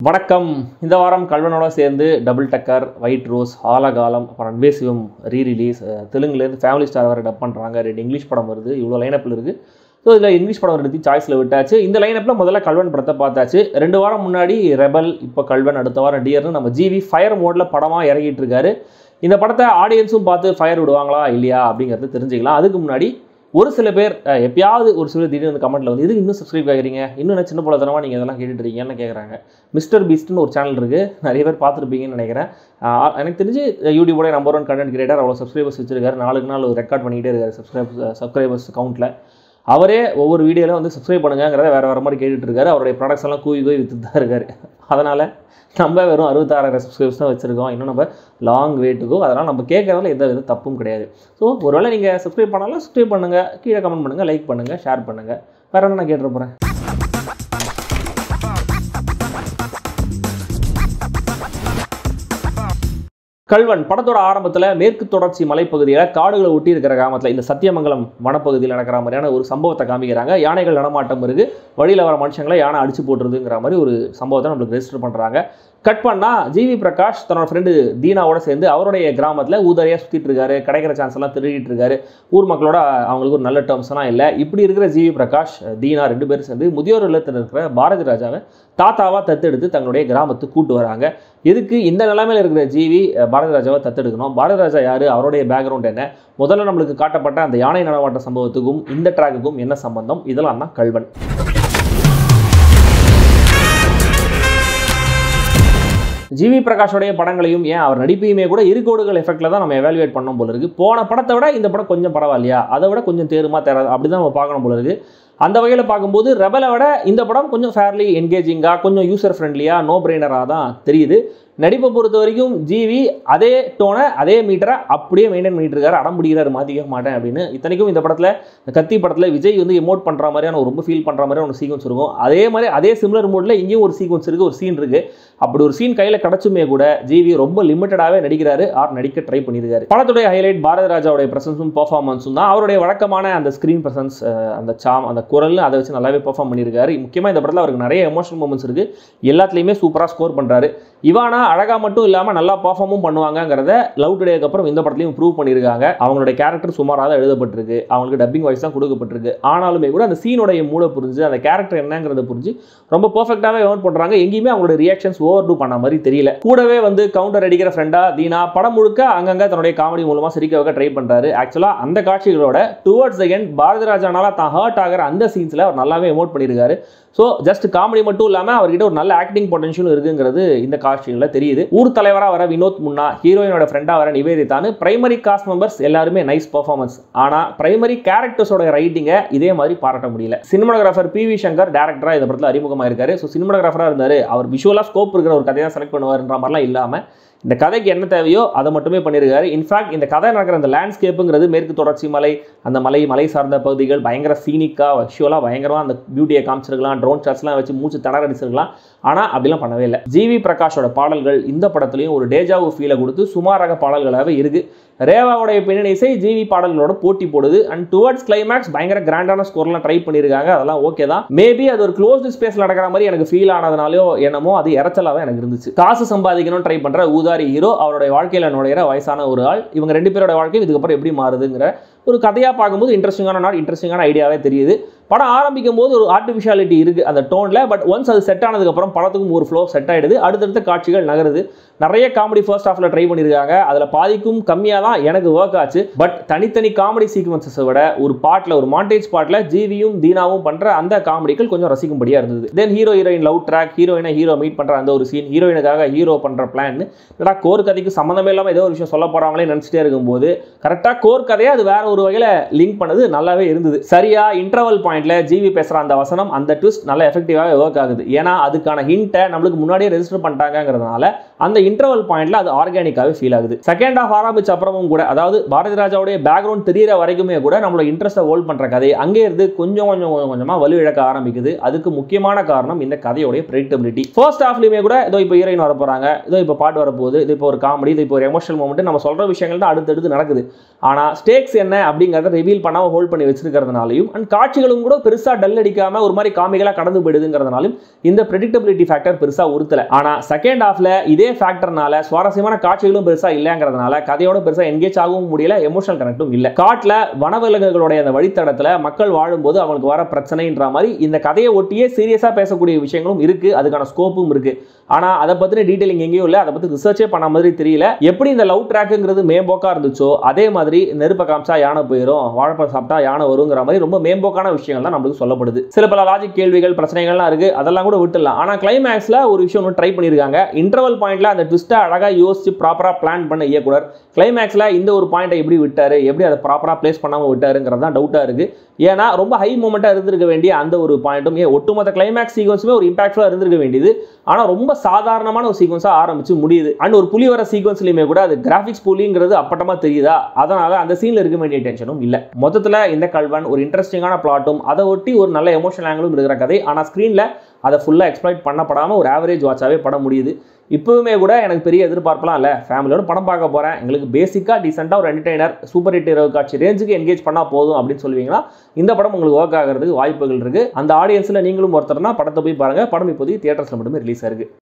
வணக்கம். இந்த வாரம் கல்வனோட சேர்ந்து double tucker, white rose, Aalakalam, அப்புறம் அன்பே சிவம் ரீரிலீஸ், தெலுங்குலேருந்து ஃபேமிலி ஸ்டார் வேறு டப் பண்ணுறாங்க. 2 இங்கிலீஷ் படம் வருது. இவ்வளோ லைனப்பில் இருக்குது. ஸோ இதில் இங்கிலீஷ் படம் எடுத்து சாய்ஸில் விட்டாச்சு. இந்த லைனப்பில் முதல்ல கல்வன் படத்தை பார்த்தாச்சு. 2 வாரம் முன்னாடி ரெபல், இப்போ கல்வன், அடுத்த வாரம் டியர்னு நம்ம ஜிவி ஃபயர் மோடில் படமாக இறங்கிட்டு இருக்காரு. இந்த படத்தை ஆடியன்ஸும் பார்த்து ஃபயர் விடுவாங்களா இல்லையா அப்படிங்கிறது தெரிஞ்சுக்கலாம். அதுக்கு முன்னாடி ஒரு சில பேர் எப்பயாவது ஒரு சில திடீர்னு கமெண்ட்டில் வந்து இது இன்னும் சப்ஸ்கிரைப் ஆகிறீங்க, இன்னும் சின்ன போலத்தனமாக நீங்கள் இதெல்லாம் கேட்டுட்டு இருக்கீங்கன்னு கேட்குறாங்க. மிஸ்டர் பீஸ்ட்னு ஒரு சேனல் இருக்குது, நிறைய பேர் பார்த்துருப்பீங்கன்னு நினைக்கிறேன். எனக்கு தெரிஞ்சு யூடியூபோட நம்பர் 1 கண்டென்ட் கிரியேட்டர், அவ்வளோ சப்ஸ்கிரைபர்ஸ் வச்சிருக்காரு. நாளுக்கு நாள் ரெக்கார்ட் பண்ணிகிட்டே இருக்காரு சப்ஸ்கிரைபர்ஸ் கவுண்ட்டில். அவரே ஒவ்வொரு வீடியோவில் வந்து சப்ஸ்கிரைப் பண்ணுங்கிறத வேறு மாதிரி கேட்டுட்டு இருக்காரு. அவருடைய ப்ராடக்ட்ஸ் எல்லாம் கூவி வித்துட்டு தான் இருக்காரு. அதனால் நம்ம வெறும் 66,000 சப்ஸ்கிரைபர்ஸ் தான் வச்சுருக்கோம். இன்னும் நம்ம லாங் வேட்டுக்கோ. அதனால் நம்ம கேட்குறதுல எந்த தப்பும் கிடையாது. ஸோ ஒருவேளை நீங்கள் சப்ஸ்கிரைப் பண்ணாலும் சப்ஸ்கிரைப் பண்ணுங்கள், கீழே கமெண்ட் பண்ணுங்கள், லைக் பண்ணுங்கள், ஷேர் பண்ணுங்கள். வேறு என்ன நான் கேட்டுற போகிறேன். கல்வன் படத்தோட ஆரம்பத்தில் மேற்கு தொடர்ச்சி மலைப்பகுதியில் காடுகளை ஒட்டி இருக்கிற கிராமத்தில் இந்த சத்தியமங்கலம் வனப்பகுதியில் நடக்கிற மாதிரியான ஒரு சம்பவத்தை காமிக்கிறாங்க. யானைகள் நடமாட்டம் இருக்குது, வழியில் வர மனுஷங்களை யானை அடிச்சு போட்டுருதுங்கிற மாதிரி ஒரு சம்பவத்தை நம்மளுக்கு ரெஜிஸ்டர் பண்ணுறாங்க. கட் பண்ணால் ஜிவி பிரகாஷ் தன்னோட ஃப்ரெண்டு தீனாவோட சேர்ந்து அவருடைய கிராமத்தில் ஊதரையாக சுற்றிட்டு இருக்காரு, கிடைக்கிற சான்ஸ் எல்லாம் திருடிட்டு இருக்காரு. ஊர் மக்களோட அவங்களுக்கு ஒரு நல்ல டேர்ம்ஸ்லாம் இல்லை. இப்படி இருக்கிற ஜிவி பிரகாஷ், தீனா 2 பேரும் சேர்ந்து முதியோர் இல்லத்தில் இருக்கிற பாரதி ராஜாவை தாத்தாவாக தத்தெடுத்து தங்களுடைய கிராமத்துக்கு கூட்டு வராங்க. எதுக்கு இந்த நிலைமையில் இருக்கிற ஜிவி பாரதி ராஜாவை தத்தெடுக்கணும்? பாரதி ராஜா யார், அவருடைய பேக்ரவுண்ட் என்ன, முதல்ல நம்மளுக்கு காட்டப்பட்ட அந்த யானை நடமாட்ட சம்பவத்துக்கும் இந்த ட்ராக்குக்கும் என்ன சம்பந்தம், இதெல்லாம் தான் கல்வன். ஜிவி பிரகாஷோடைய படங்களையும் ஏன் அவர் நடிப்பையுமே கூட இருக்கோடுகள் எஃபெக்டில் தான் நம்ம எவாலுவேட் பண்ணணும் போல இருக்குது. போன படத்தை விட இந்த படம் கொஞ்சம் பரவாயில்லையா, அதை விட கொஞ்சம் தேருமா தேராது அப்படி தான் நம்ம பார்க்கணும் போல இருக்குது. அந்த வகையில் பார்க்கும்போது ரெபலை விட இந்த படம் கொஞ்சம் ஃபேர்லி என்கேஜிங்காக, கொஞ்சம் யூசர் ஃப்ரெண்ட்லியாக, நோ பிரெய்னராக தான் தெரியுது. நடிப்பை பொறுத்த வரைக்கும் ஜிவி அதே டோனை அதே மீட்டரை அப்படியே மெயின்டைன் பண்ணிட்டு இருக்காரு. அடம் பிடிக்கிறாரு, மாற்றிக்க மாட்டேன் அப்படின்னு. இத்தனைக்கும் இந்த படத்தில் கத்தி படத்தில் விஜய் வந்து எமோட் பண்ணுற மாதிரியான ரொம்ப ஃபீல் பண்ணுற மாதிரியான ஒரு சீக்வன்ஸ் இருக்கும். அதே மாதிரி அதே சிமிலர் மோடில் இங்கேயும் ஒரு சீக்வன்ஸ் இருக்குது, ஒரு சீன் இருக்குது. அப்படி ஒரு சீன் கையில் கிடச்சுமே கூட ஜிவி ரொம்ப லிமிட்டடாகவே நடிக்கிறாரு, நடிக்க ட்ரை பண்ணியிருக்காரு. படத்துடைய ஹைலைட் பாரதி ராஜாவுடைய பிரசன்ஸும் பெர்ஃபார்மன்ஸும் தான். அவருடைய வழக்கமான அந்த ஸ்க்ரீன் பிரசன்ஸ், அந்த சாம், அந்த குரல், அதை வச்சு நல்லாவே பெர்ஃபார்ம் பண்ணியிருக்காரு. முக்கியமாக இந்த படத்தில் அவருக்கு நிறைய எமோஷனல் மூமெண்ட்ஸ் இருக்குது. எல்லாத்துலேயுமே சூப்பராக ஸ்கோர் பண்ணுறாரு. இவானா அழகாக மட்டும் இல்லாமல் நல்லா பர்ஃபார்மும் பண்ணுவாங்கங்கிறத லவ் டுடேக்கு அப்புறம் இந்த படத்துலையும் ப்ரூவ் பண்ணியிருக்காங்க. அவங்களுடைய கேரக்டர் சுமாராக தான் எழுதப்பட்டிருக்கு, அவங்களுக்கு டப்பிங் வாய்ஸ் தான் கொடுக்கப்பட்டிருக்கு. ஆனாலுமே கூட அந்த சீனுடைய மூளை புரிஞ்சு, அந்த கேரக்டர் என்னங்கிறத புரிஞ்சு ரொம்ப பர்ஃபெக்டாகவே எவன் பண்ணுறாங்க. எங்கேயுமே அவங்களோட ரியாக்ஷன்ஸ் ஓவர் டூ பண்ண மாதிரி தெரியல. கூடவே வந்து கவுண்டர் அடிக்கிற ஃப்ரெண்டா தீனா படம் முழுக்க அங்கங்கே தன்னுடைய காமெடி மூலமாக சிரிக்க வைக்க ட்ரை பண்ணுறாரு. ஆக்சுவலாக அந்த காட்சிகளோட டுவர்ட்ஸ் எண்ட் பாரதி ராஜானால தான் ஹர்ட் ஆகிற அந்த சீன்ஸில் அவர் நல்லாவே எமோட் பண்ணியிருக்காரு. ஸோ ஜஸ்ட் காமெடி மட்டும் இல்லாமல் அவர்கிட்ட ஒரு நல்ல ஆக்டிங் பொட்டன்ஷியல் இருக்குங்கிறது இந்த காட்சிகளில் தெரியுது. ஊர் தலைவராக வர வினோத் முன்னா, ஹீரோயினோட ஃப்ரெண்டாக வர நிவேதிதான்னு பிரைமரி காஸ்ட் மெம்பர்ஸ் எல்லாருமே நைஸ் பர்ஃபார்மன்ஸ். ஆனால் பிரைமரி கேரக்டர்ஸோட ரைட்டிங்கை இதே மாதிரி பாராட்ட முடியல. சினிமாட்டோகிராஃபர் PV சங்கர் டேரக்டராக இந்த படத்தில் அறிமுகமாக இருக்காரு. ஸோ சினிமாட்டோகிராஃபராக இருந்தார். அவர் விஷுவலாக ஸ்கோப் இருக்கிற ஒரு கதையை தான் செலக்ட் பண்ணுவார்ன்ற மாதிரிலாம் இல்லாமல் இந்த கதைக்கு என்ன தேவையோ அதை மட்டுமே பண்ணியிருக்காரு. இன்ஃபேக்ட் இந்த கதை நடக்கிற அந்த லேண்ட்ஸ்கேப்புங்கிறது மேற்கு தொடர்ச்சி மலை, அந்த மலை சார்ந்த பகுதிகள் பயங்கர சீனிக்காக விஷுவலாக பயங்கரமாக அந்த பியூட்டியை காமிச்சிருக்கலாம், ட்ரோன் ஷாட்ஸ்லாம் வச்சு மூச்சு திணறடிச்சிருக்கலாம். ஆனால் அப்படிலாம் பண்ணவே இல்லை. ஜிவி பிரகாஷோட பாடல்கள் இந்த படத்துலையும் ஒரு டேஜாவு ஃபீலை கொடுத்து சுமாராக பாடல்களாகவே இருக்குது. ரேவாவுடைய பின்னணி இசை ஜிவி பாடல்களோட போட்டி போடுது. அண்ட் டுவர்ட்ஸ் கிளைமேக்ஸ் பயங்கர கிராண்டான ஸ்கோர்லாம் ட்ரை பண்ணியிருக்காங்க. அதெல்லாம் ஓகே தான். மேபி அது ஒரு க்ளோஸ்டு ஸ்பேஸில் நடக்கிற மாதிரி எனக்கு ஃபீல் ஆனதுனாலோ என்னமோ அது இறச்சலாக எனக்கு இருந்துச்சு. காசு சம்பாதிக்கணும்னு ட்ரை பண்ணுற ஊதாரி ஹீரோ, அவருடைய வாழ்க்கையில் நுழையிற வயசான ஒரு ஆள். இவங்க 2 பேரோட வாழ்க்கையும் இதுக்கப்புறம் எப்படி மாறுதுங்கிற ஒரு கதையாக பார்க்கும்போது இன்ட்ரெஸ்டிங்கான ஐடியாவே தெரியுது. படம் ஆரம்பிக்கும் போது ஒரு ஆர்டிஃபிஷியாலிட்டி இருக்குது அந்த டோனில். பட் ஒன்ஸ் அது செட் ஆனதுக்கப்புறம் படத்துக்கும் ஒரு ஃப்ளோ செட் ஆகிடுது. அடுத்தடுத்த காட்சிகள் நகருது. நிறைய காமெடி ஃபர்ஸ்ட் ஹாஃபில் ட்ரை பண்ணியிருக்காங்க. அதில் பாதிக்கும் கம்மியாக தான் எனக்கு ஒர்க் ஆச்சு. பட் தனித்தனி காமெடி சீக்வன்ஸை விட ஒரு பாட்டில், ஒரு மாண்டேஜ் பாட்டில் ஜிவியும் தீனாவும் பண்ணுற அந்த காமெடிகள் கொஞ்சம் ரசிக்கும்படியாக இருந்தது. Then heroine love track, hero meet பண்ணுற அந்த ஒரு சீன், ஹீரோயினுக்காக ஹீரோ பண்ணுற பிளான், என்னடா கோர் கதைக்கு சம்மந்தமே இல்லாமல் ஏதோ ஒரு விஷயம் சொல்ல போகிறாங்களே நினச்சிட்டே இருக்கும்போது கரெக்டாக கோர் கதையை அது வேற ஒரு வகையில் லிங்க் பண்ணது நல்லாவே இருந்தது. சரியா இன்டர்வல் பாயிண்ட்ல ஜிவி பேசுற அந்த வசனம், அந்த ட்விஸ்ட் நல்லா எஃபெக்டிவாக ஒர்க் ஆகுது. ஏன்னா அதுக்கான ஹிண்ட்டை நம்மளுக்கு முன்னாடியே ரெஜிஸ்டர் பண்ணிட்டாங்கிறதுனால அந்த இன்டர்வல் பாயிண்ட்ல அது ஆர்கானிக்காவே ஃபீல் ஆகுது. செகண்ட் ஹாஃப் ஆரம்பிச்ச அப்புறமும் கூட, அதாவது பாரதி ராஜாவுடைய பேக்ரவுண்ட் தெரியற வரைக்குமே கூட நம்மளோட இன்ட்ரெஸ்ட்டை ஹோல்ட் பண்ற கதை அங்கே இருந்து கொஞ்சமா வலு இழக்க ஆரம்பிக்குது. அதுக்கு முக்கியமான காரணம் இந்த கதையோட பிரெடிக்டபிலிட்டி. ஃபர்ஸ்ட் ஹாஃப்லயுமே கூட இதோ இப்போ ஹீரோயின் வர போறாங்க, இதோ இப்போ பாட்டு வரப்போகுது, இது இப்போ ஒரு காமெடி, இது இப்போ ஒரு எமோஷனல் மூமெண்ட், நம்ம சொல்ற விஷயங்கள் தான் அடுத்தடுத்து நடக்குது. ஆனால் ஸ்டேக்ஸ் என்ன அப்படிங்கிறத ரிவீல் பண்ணாமல் ஹோல்ட் பண்ணி வச்சிருக்கிறதுனாலையும் அண்ட் காட்சிகளும் கூட பெருசா டல் அடிக்காம ஒரு மாதிரி காமிகளா கடந்து போயிடுதுங்கிறதுனாலும் இந்த பிரெடிக்டபிலிட்டி ஃபேக்டர் பெருசா உறுத்தல. ஆனா செகண்ட் ஹாஃப்ல இதே ஃபேக்டர்னால சுவாரஸ்யமான காட்சிகளும் பெருசா இல்லங்கிறதுனால கதையோட பெருசா என்கேஜ் ஆகவும் முடியல, எமோஷனல் கனெக்டும் இல்ல. காட்டுல வனவிலங்குகளுடைய அந்த வழித்தடத்துல மக்கள் வாழும்போது அவங்களுக்கு வர பிரச்சனைன்ற மாதிரி இந்த கதையை ஒட்டியே சீரியஸா பேசக்கூடிய விஷயங்களும் இருக்கு, அதுக்கான ஸ்கோப்பும் இருக்கு. ஆனா அதை பத்தின டீடைலிங் எங்கேயும் இல்ல, அதை பத்தி ரிசர்ச்சே பண்ண மாதிரி தெரியல. எப்படி இந்த லவ் ட்ராக்ங்கிறது மேம்போக்கா இருந்துச்சோ அதே மாதிரி நெருப்ப காமிச்சா யானை போயிடும், வாழைப்பழம் சாப்பிட்டா யானை வருங்கிற மாதிரி ரொம்ப மேம்போக்கான விஷயங்கள் தான் நம்மளுக்கு சொல்லப்படுது. சில பல லாஜிக் கேள்விகள் பிரச்சனைகள்லாம் இருக்கு, அதெல்லாம் கூட விட்டுடலாம். ஆனா கிளைமேக்ஸ்ல ஒரு விஷயம் ட்ரை பண்ணிருக்காங்க. இன்டர்வல் பாயிண்ட்ல அந்த ட்விஸ்ட்டை அழகா யோசிச்சு ப்ராப்பரா பிளான் பண்ண இயக்குனர் கிளைமேக்ஸ்ல இந்த ஒரு பாயிண்டை எப்படி விட்டாரு, எப்படி அதை ப்ராப்பரா பிளேஸ் பண்ணாம விட்டாருங்கிறது தான் டவுட்டா இருக்கு. ஏன்னா ரொம்ப ஹை மூமெண்டா இருந்திருக்க வேண்டிய அந்த ஒரு பாயிண்ட்டும் ஒட்டுமொத்த கிளைமேக்ஸ் சீக்வன்ஸுமே ஒரு இம்பாக்ட்ஃபுல்லா இருந்திருக்க வேண்டியது. ஆனா ரொம்ப சாதாரணமான ஒரு சீக்வன்ஸா ஆரம்பிச்சு முடியுது. அண்ட் ஒரு புலி வர சீக்வன்ஸ்லயுமே கூட அது கிராபிக்ஸ் புலிங்கிறது அப்பட்டமா தெரியுதா, அதனால அந்த சீன்ல இருக்க வேண்டிய டென்ஷனும் இல்ல. மொத்தத்துல இந்த கல்வன் ஒரு இன்ட்ரெஸ்டிங்கான பிளாட்டும் அதை ஒட்டி ஒரு நல்ல எமோஷனல் ஆங்கிளும் இருக்கிற கதை. ஆனா ஸ்கிரீன்ல அதை ஃபுல்லா எக்ஸ்ப்ளாய்ட் பண்ணப்படாம ஒரு ஆவரேஜ் வாட்சாவே படம் முடியுது. இப்பவுமே கூட எனக்கு பெரிய எதிர்பார்ப்பெல்லாம் இல்லை, ஃபேமிலியோட படம் பார்க்க போகிறேன், எங்களுக்கு பேசிக்காக டீசெண்டாக ஒரு என்டர்டெய்னர் சூப்பர் ஹிட் ஹீரோ காட்சி ரேஞ்சுக்கு என்கேஜ் பண்ணால் போதும் அப்படின்னு சொல்லுவீங்கன்னா இந்த படம் உங்களுக்கு ஒர்க் ஆகிறதுக்கு வாய்ப்புகள் இருக்குது. அந்த ஆடியன்ஸில் நீங்களும் ஒருத்தர்னா படத்தை போய் பாருங்கள். படம் இப்போதைக்கு தியேட்டர்ஸில் மட்டுமே ரிலீஸ் ஆயிருக்கு.